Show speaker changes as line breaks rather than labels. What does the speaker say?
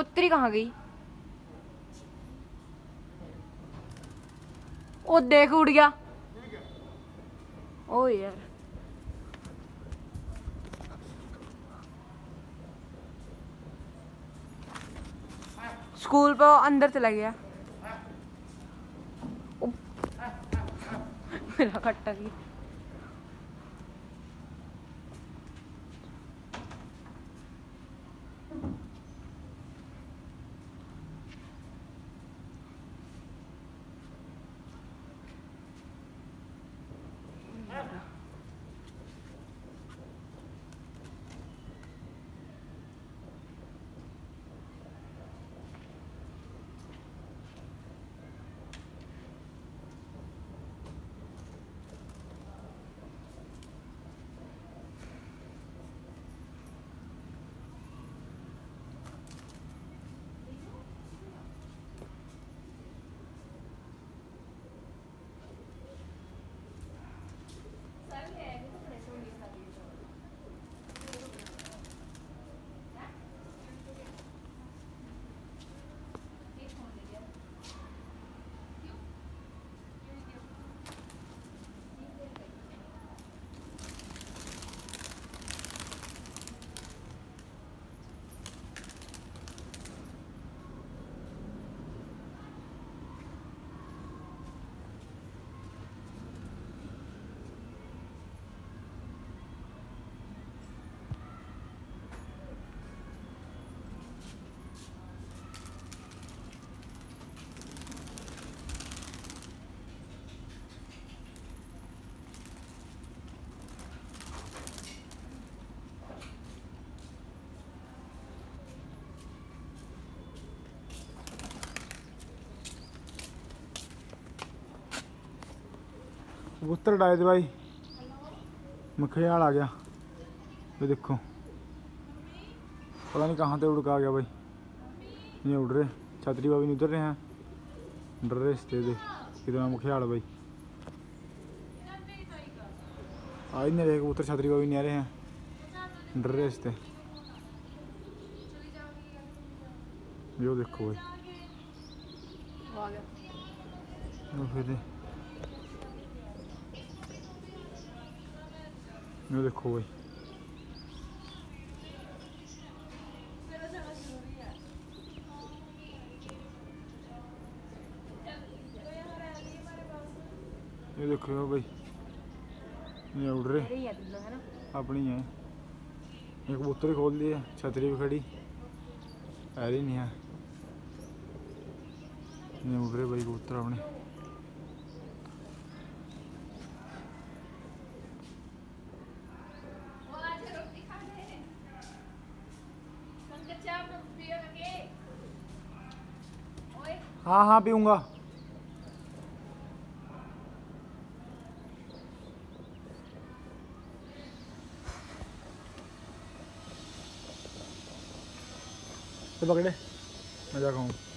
कबूतरी कहाँ गई? ओ देख उड़ गया। ओ यार स्कूल पे अंदर चला गया। मेरा कट्टा की
कबूतर डाले थे भाई, मखियाल आ गया। ये देखो पता नहीं कहाँ से उड़ के आ गया भाई। ये उड़ रहे, छतरी भाभी नहीं उतर रहे हैं, डर रहे इससे दे कितना मखियाल भाई। आ ही नहीं रहे कबूतर, छतरी भाभी नहीं आ रहे हैं, डर रहे इससे। यो देखो भाई फिर ये देखो भाई। ये देखो भाई, ये उड़ रहे अपनी है। एक कबूतर खोल दिए, छतरी भी खड़ी, आ रही नहीं है। ये उड़ रहे भाई कबूतर अपने। हाँ हाँ पीऊँगा। तो पकड़े मैं जा खाऊँ।